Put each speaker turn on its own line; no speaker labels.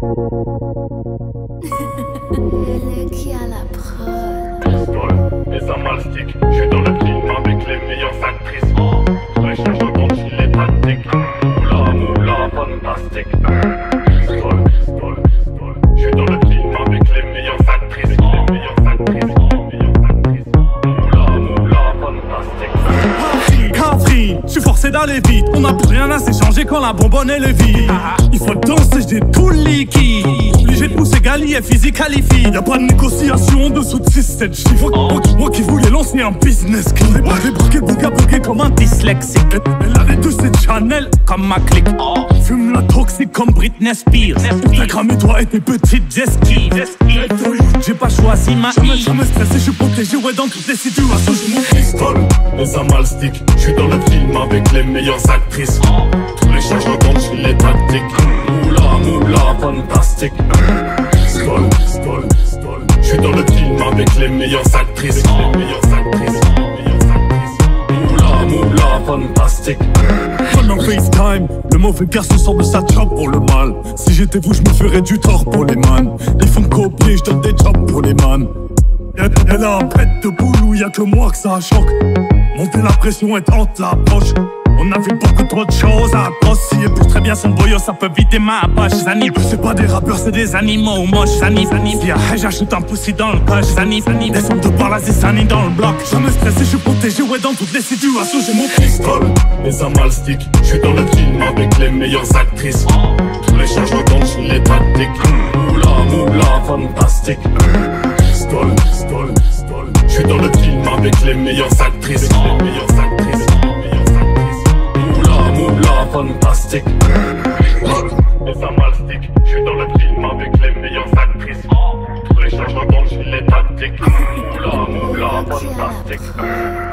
Le qui a la prod.
Les amalstiques, je suis dans le film avec les meilleures actrices. Je cherche le compte, il est tactique. Moula, moula, fantastique. Je suis dans le film avec les meilleures actrices. Les meilleures actrices, les meilleures actrices. Moula, moula, fantastique.
Catherine, je suis forcé d'aller vite. On n'a plus rien à s'échanger quand la bonbonne elle est vide. Il faut danser, j'ai tout le liquide. Obligé de pousser Gali et physique qualifie. Y'a pas de négociation en dessous de 6-7 chiffres. Moi qui voulais lancer un business qui n'aurait pas débarqué bouga comme un dyslexique. Elle avait tous cette Chanel comme ma clique. Fume la toxique comme Britney Spears. T'as cramé toi et tes petites jet skis. J'ai pas choisi ma vie. Jamais stressé, je suis protégé, ouais, dans toutes les situations, j'ai mon pistolet.
Les amalstiques, je suis dans le film avec les meilleures actrices. Tous les charges de compte, je les tactiques. Moula, moula, fantastique. Je suis dans le film avec les meilleures actrices. Les meilleures actrices, les meilleures actrices. Moula, moula, fantastique.
Pendant FaceTime, le mauvais garçon sort de sa job pour le mal. Si j'étais vous, je me ferais du tort pour les man. Ils font me copier, je donne des jobs pour les man. Elle a un pet de boulot, y'a que moi que ça choque. Monter la pression et tente la poche. On a vu beaucoup trop de choses à cause. Si elle pousse très bien son boyau, ça peut vider ma poche. Zani, c'est pas des rappeurs, c'est des animaux moches. Zani, si j'ajoute un poussi dans le coche. Zani, descends de par la zizanie dans le bloc. Jamais stressé, je suis protégé, ouais, dans toutes les situations, j'ai mon pistolet.
Les amalstiques, je suis dans le film avec les meilleures actrices. Tous les charges de compte, je les tactiques. Moula, moula, fantastique. Je suis dans le film avec les meilleures actrices. Les meilleures actrices, les meilleures actrices. Moula, moula, fantastique. Les amalstiques, je suis dans le film avec les meilleures actrices. Tous les charges de compte, je les tactiques. Moula, moula, fantastique.